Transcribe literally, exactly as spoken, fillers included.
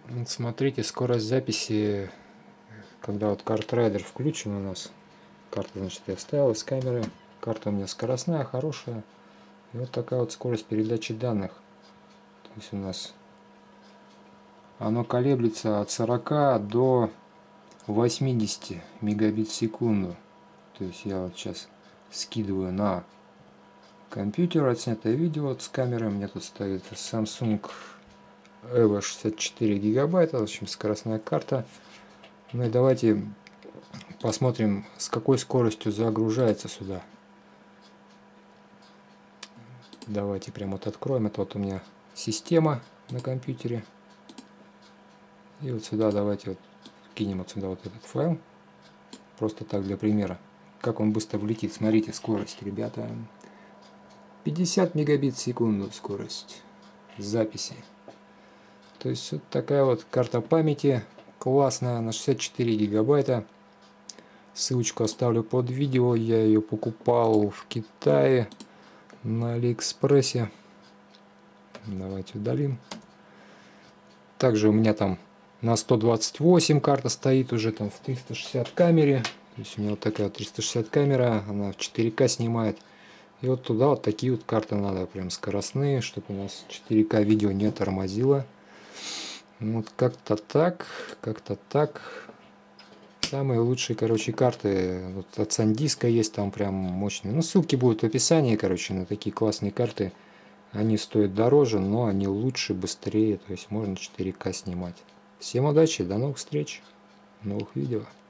Вот смотрите, скорость записи, когда вот картрайдер включен у нас. Карта, значит, я вставил с камеры. Карта у меня скоростная, хорошая. И вот такая вот скорость передачи данных. То есть у нас оно колеблется от сорока до восьмидесяти мегабит в секунду. То есть я вот сейчас скидываю на компьютер отснятое видео вот с камеры. У меня тут стоит Samsung Evo шестьдесят четыре гигабайта, в общем, скоростная карта. Ну и давайте посмотрим, с какой скоростью загружается сюда. Давайте прям вот откроем. Это вот у меня система на компьютере. И вот сюда давайте вот кинем вот сюда вот этот файл. Просто так для примера. Как он быстро влетит. Смотрите, скорость, ребята. пятьдесят мегабит в секунду скорость записи. То есть вот такая вот карта памяти. Классная, на шестьдесят четыре гигабайта. Ссылочку оставлю под видео. Я ее покупал в Китае на Алиэкспрессе. Давайте удалим. Также у меня там на сто двадцать восемь карта стоит уже там в триста шестьдесят камере. То есть у меня вот такая триста шестьдесят камера, она в четыре ка снимает. И вот туда вот такие вот карты надо, прям скоростные, чтобы у нас четыре ка видео не тормозило. Вот как-то так, как-то так. Самые лучшие, короче, карты вот от SanDisk есть, там прям мощные. Ну, ссылки будут в описании, короче, на такие классные карты. Они стоят дороже, но они лучше, быстрее, то есть можно четыре ка снимать. Всем удачи, до новых встреч, новых видео.